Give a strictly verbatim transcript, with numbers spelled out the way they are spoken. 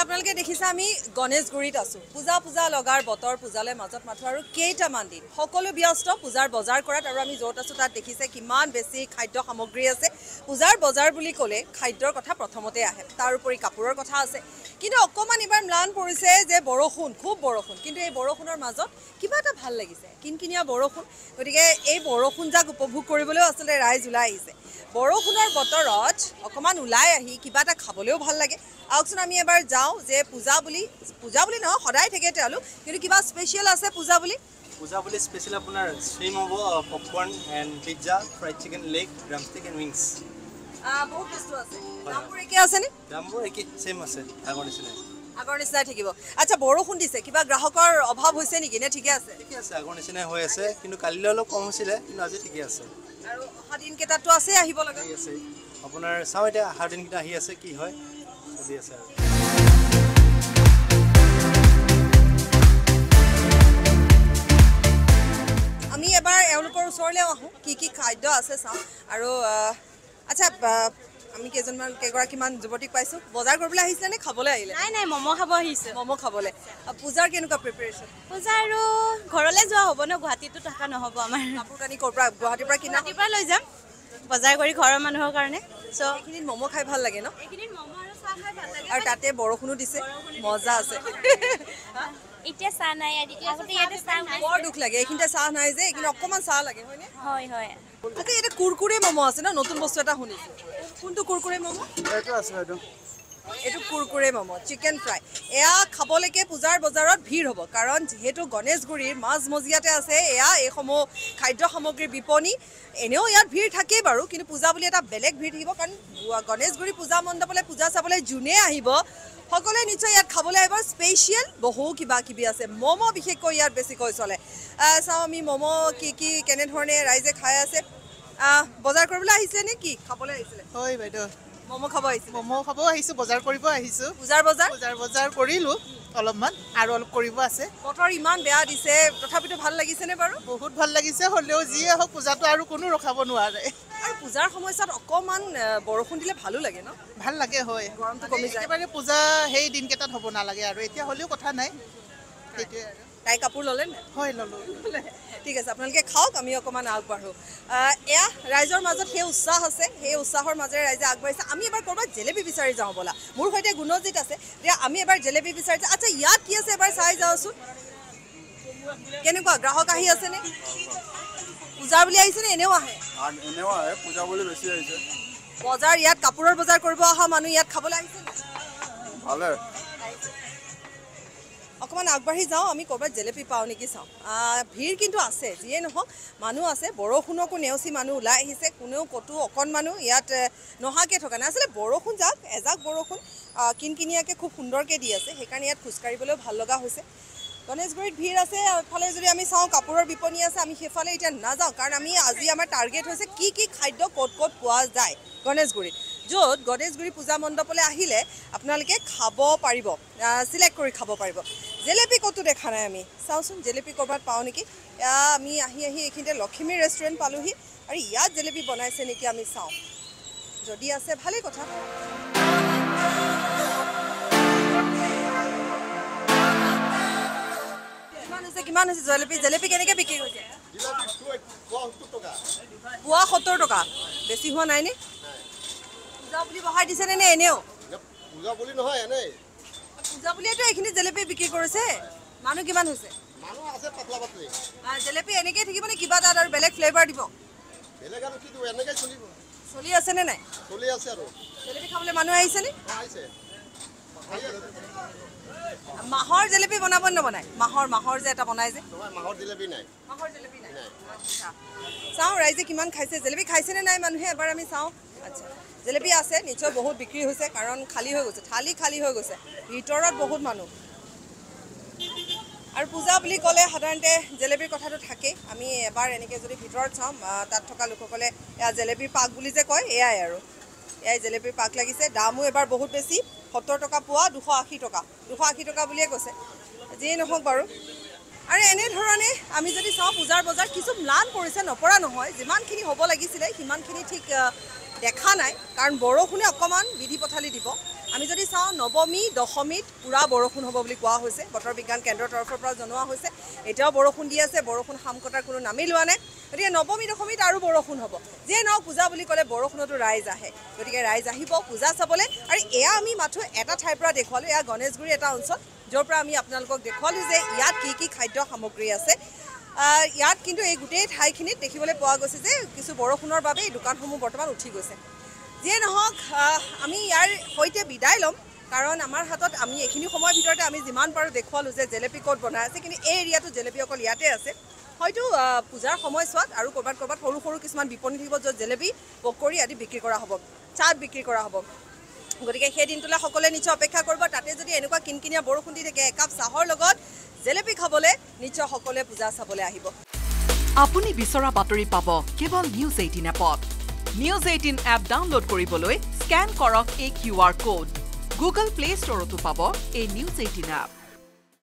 আপোনালোকে দেখিছে আমি গণেশগুৰিত আছো পূজা পূজা লগাৰ বতৰ পূজালে মাজত মাথো আৰু কেইটামান দিন সকলো ব্যস্ত পূজাৰ বজাৰ কৰাত আৰু আমি য'ত আছো তাত দেখিছে কিমান বেছি খাদ্য সামগ্ৰী আছে পূজাৰ বজাৰ বুলি ক'লে খাদ্যৰ কথা প্ৰথমতে আহে তাৰ উপৰি কাপোৰৰ কথা আছে কিন্তু অকমান ইবাৰ ম্লান পৰিছে যে বৰষুণ খুব বৰষুণ কিন্তু এই বৰষুণৰ মাজত কিবা এটা ভাল লাগিছে কিনকিনিয়া বৰষুণ গতিকে এই বৰষুণ যাক উপভোগ কৰিবলৈও আচলতে ৰাইজ ওলাই আহিছে বৰষুণৰ বতৰত অকমান ওলাই আহি কিবা এটা খাবলৈও ভাল লাগে আহকচোন আমি এবাৰ যাওঁ যে পূজা বুলি পূজা বুলি নহয় সদায় থাকে তেওঁলোক কিন্তু কিবা স্পেচিয়েল আছে পূজা বুলি পূজা বুলি স্পেচিয়েল আপোনাৰ ষ্ট্ৰীম হ'ব popcorn and pizza fried chicken leg drumstick and wings বহুত বস্তু আছে দামবোৰ একে আছেনে দামবোৰ একে চেম আছে আগৰ নিচিনাই আগৰ নিচিনাই থাকিব আচ্ছা বৰষুণ দিছে কিবা গ্ৰাহকৰ অভাৱ হৈছে নেকি নে ঠিকে আছে ঠিকে আছে আগৰ নিচিনাই হৈ আছে কিন্তু কালিলৈ অলপ কম হৈছিলে কিন্তু আজি ঠিকে আছে আৰু অহা দিনকেইটাতো আছে আহিব লগা আছে আপোনাৰ চাওঁ এতিয়া অহা দিনকেইটা আহি আছে কি হয় চলি আছে আৰু আমি এবাৰ এওঁলোকৰ ওচৰলৈ আহোঁ কি কি খাদ্য আছে চাওঁ আৰু আচ্ছা আমি কেইজনমান কেইগৰাকীমান যুৱতীক পাইছোঁ বজাৰ কৰিবলৈ আহিছিলে নে খাবলৈ আহিলে নাই নাই ম'ম' খাব আহিছোঁ ম'ম' খাবলৈ পূজাৰ কেনেকুৱা প্ৰিপেৰেশ্যন পূজা আৰু ঘৰলৈ যোৱা হ'ব ন গুৱাহাটীতো থকা নহ'ব আমাৰ কাপোৰ কানি ক'ৰ পৰা গুৱাহাটীৰ পৰা কিনা গুৱাহাটীৰ পৰা লৈ যাম বজাৰ কৰি ঘৰৰ মানুহৰ কাৰণে চ' এইখিনিত ম'ম' খাই ভাল লাগে ন এইখিনিত ম'ম' আৰু চাহ খাই ভাল লাগে আৰু তাতে বৰষুণো দিছে মজা আছে এতিয়া চাহ নাই আগতে ইয়াতে চাহ বৰ দুখ লাগে এইখিনিতে চাহ নাই যে এইখিনি অকণমান চাহ লাগে হয়নে হয় হয় আচ্ছা এটা কুৰকুৰে ম'ম' আছে ন নতুন বস্তু এটা শুনিছোঁ কোনটো কুৰকুৰে ম'ম' এইটো আছে এইটো এইটো কুৰকুৰে ম'ম' চিকেন ফ্ৰাই এয়া খাবলৈকে পূজাৰ বজাৰত ভিৰ হ'ব কাৰণ যিহেতু গণেশগুৰিৰ মাজমজিয়াতে আছে এয়া এইসমূহ খাদ্য সামগ্ৰীৰ বিপণী এনেও ইয়াত ভিৰ থাকেই বাৰু কিন্তু পূজা বুলি এটা বেলেগ ভিৰ থাকিব কাৰণ গণেশগুৰি পূজা মণ্ডপলৈ পূজা চাবলৈ যোনে আহিব সকলোৱে নিশ্চয় ইয়াত খাবলৈ আহিব স্পেচিয়েল বহু কিবা কিবি আছে ম'ম' বিশেষকৈ ইয়াত বেছিকৈ চলে চাওঁ আমি ম'ম' কি কি কেনেধৰণে ৰাইজে খাই আছে বজাৰ কৰিবলৈ আহিছিলে নে কি খাবলৈ আহিছিলে হয় বাইদেউ ম'ম' খাব আহিছে ম'ম' খাব আহিছোঁ বজাৰ কৰিব আহিছোঁ পূজাৰ বজাৰ বজাৰ বজাৰ কৰিলোঁ অলপমান আৰু অলপ কৰিব আছে বতৰ ইমান বেয়া দিছে তথাপিতো ভাল লাগিছেনে বাৰু বহুত ভাল লাগিছে হ'লেও যিয়ে হওক পূজাটো আৰু কোনো ৰখাব নোৱাৰে আৰু পূজাৰ সময়ছোৱাত অকণমান বৰষুণ দিলে ভালো লাগে ন ভাল লাগে হয় গৰমটো কমি যায় একেবাৰে পূজা সেই দিনকেইটাত হ'ব নালাগে আৰু এতিয়া হ'লেও কথা নাই সেইটোৱে আৰু তাই কাপোৰ ল'লে নে হয় ল'লোঁ ঠিক আছে আপোনালোকে খাওক আমি অকণমান আগবাঢ়োঁ এয়া ৰাইজৰ মাজত সেই উৎসাহ আছে সেই উৎসাহৰ মাজেৰে ৰাইজে আগবাঢ়িছে আমি এবাৰ ক'ৰবাত জেলেপি বিচাৰি যাওঁ ব'লা মোৰ সৈতে গুণজিত আছে এতিয়া আমি এবাৰ জেলেপি বিচাৰি যাওঁ আচ্ছা ইয়াত কি আছে এবাৰ চাই যাওঁচোন কেনেকুৱা গ্ৰাহক আহি আছেনে পূজাৰ বুলি আহিছেনে এনেও আহে এনেও আহে পূজা বুলি বেছি আহিছে বজাৰ ইয়াত কাপোৰৰ বজাৰ কৰিব অহা মানুহ ইয়াত খাবলৈ আহিছে ভালে অকণমান আগবাঢ়ি যাওঁ আমি ক'ৰবাত জেলেপি পাওঁ নেকি চাওঁ ভিৰ কিন্তু আছে যিয়ে নহওক মানুহ আছে বৰষুণকো নেওচি মানুহ ওলাই আহিছে কোনেও ক'তো অকণমানো ইয়াত নহাকৈ থকা নাই আচলতে বৰষুণ যাক এজাক বৰষুণ কিনকিনীয়াকৈ খুব সুন্দৰকৈ দি আছে সেইকাৰণে ইয়াত খোজকাঢ়িবলৈও ভাল লগা হৈছে গণেশগুৰিত ভিৰ আছে এফালে যদি আমি চাওঁ কাপোৰৰ বিপণী আছে আমি সেইফালে এতিয়া নাযাওঁ কাৰণ আমি আজি আমাৰ টাৰ্গেট হৈছে কি কি খাদ্য ক'ত ক'ত পোৱা যায় গণেশগুৰিত য'ত গণেশগুৰি পূজা মণ্ডপলৈ আহিলে আপোনালোকে খাব পাৰিব চিলেক্ট কৰি খাব পাৰিব জেলেপি ক'তো দেখা নাই আমি চাওঁচোন জেলেপি ক'ৰবাত পাওঁ নেকি আমি আহি আহি এইখিনিতে লখিমী ৰেষ্টুৰেণ্ট পালোহি আৰু ইয়াত জেলেপি বনাইছে নেকি আমি চাওঁ যদি আছে ভালেই কথা কিমান হৈছে কিমান হৈছে জেলেপি জেলেপি কেনেকৈ বিক্ৰী হৈছে পোৱা সত্তৰ টকা বেছি হোৱা নাইনে পূজা বুলি বহাই দিছেনে নে এনেও পূজা বুলি নহয় এনেই পূজা বুলিয়েতো এইখিনি জেলেপি বিক্ৰী কৰিছে মানুহ কিমান হৈছে মানুহ আছে পাতলা পাতলি জেলেপি এনেকৈ থাকিব নে কিবা তাত আৰু বেলেগ ফ্লেভাৰ দিব বেলেগ আৰু কি দিব এনেকৈ চলিব চলি আছেনে নাই চলি আছে আৰু জেলেপি খাবলৈ মানুহ আহিছেনে আহিছে মাহৰ জেলেপি বনাব নবনায় মাহৰ মাহৰ যে এটা বনাই যে তোমাৰ মাহৰ জিলেপি নাই মাহৰ জেলেপি নাই আচ্ছা চাওঁ ৰাইজে কিমান খাইছে জেলেপি খাইছেনে নাই মানুহে এবাৰ আমি চাওঁ আচ্ছা জেলেপি আছে নিশ্চয় বহুত বিক্ৰী হৈছে কাৰণ খালী হৈ গৈছে থালি খালী হৈ গৈছে ভিতৰত বহুত মানুহ আৰু পূজা বুলি ক'লে সাধাৰণতে জেলেপিৰ কথাটো থাকেই আমি এবাৰ এনেকৈ যদি ভিতৰত চাওঁ তাত থকা লোকসকলে এয়া জেলেপিৰ পাক বুলি যে কয় এয়াই আৰু এয়াই জেলেপিৰ পাক লাগিছে দামো এবাৰ বহুত বেছি সত্তৰ টকা পোৱা দুশ আশী টকা দুশ আশী টকা বুলিয়ে কৈছে যিয়েই নহওক বাৰু আৰু এনেধৰণে আমি যদি চাওঁ পূজাৰ বজাৰ কিছু ম্লান পৰিছে নপৰা নহয় যিমানখিনি হ'ব লাগিছিলে সিমানখিনি ঠিক দেখা নাই কাৰণ বৰষুণে অকণমান বিধি পথালি দিব আমি যদি চাওঁ নৱমী দশমীত পূৰা বৰষুণ হ'ব বুলি কোৱা হৈছে বতৰ বিজ্ঞান কেন্দ্ৰৰ তৰফৰ পৰা জনোৱা হৈছে এতিয়াও বৰষুণ দি আছে বৰষুণ সাম কটাৰ কোনো নামেই লোৱা নাই গতিকে নৱমী দশমীত আৰু বৰষুণ হ'ব যিয়ে নহওক পূজা বুলি ক'লে বৰষুণতো ৰাইজ আহে গতিকে ৰাইজ আহিব পূজা চাবলৈ আৰু এয়া আমি মাথো এটা ঠাইৰ পৰা দেখুৱালোঁ এয়া গণেশগুৰি এটা অঞ্চল য'ৰ পৰা আমি আপোনালোকক দেখুৱালোঁ যে ইয়াত কি কি খাদ্য সামগ্ৰী আছে ইয়াত কিন্তু এই গোটেই ঠাইখিনিত দেখিবলৈ পোৱা গৈছে যে কিছু বৰষুণৰ বাবে এই দোকানসমূহ বৰ্তমান উঠি গৈছে যিয়ে নহওক আমি ইয়াৰ সৈতে বিদায় ল'ম কাৰণ আমাৰ হাতত আমি এইখিনি সময়ৰ ভিতৰতে আমি যিমান পাৰোঁ দেখুৱালোঁ যে জেলেপি ক'ত বনাই আছে কিন্তু এই এৰিয়াটো জেলেপি অকল ইয়াতে আছে হয়তো পূজাৰ সময়ছোৱাত আৰু ক'ৰবাত ক'ৰবাত সৰু সৰু কিছুমান বিপণী থাকিব য'ত জেলেপি পকৰি আদি বিক্ৰী কৰা হ'ব চাট বিক্ৰী কৰা হ'ব গতিকে সেই দিনটোলৈ সকলোৱে নিশ্চয় অপেক্ষা কৰিব তাতে যদি এনেকুৱা কিনকিনীয়া বৰষুণ দি থাকে একাপ চাহৰ লগত জেলেপি খাবলৈ নিশ্চয় সকলোৱে পূজা চাবলৈ আহিব আপুনি বিচৰা বাতৰি পাব কেৱল নিউজ এইটিন এপত নিউজ এইটিন এপ ডাউনলোড কৰিবলৈ স্কেন কৰক এই Q R code Google Play ষ্টৰতো পাব এই নিউজ এইটিন এপ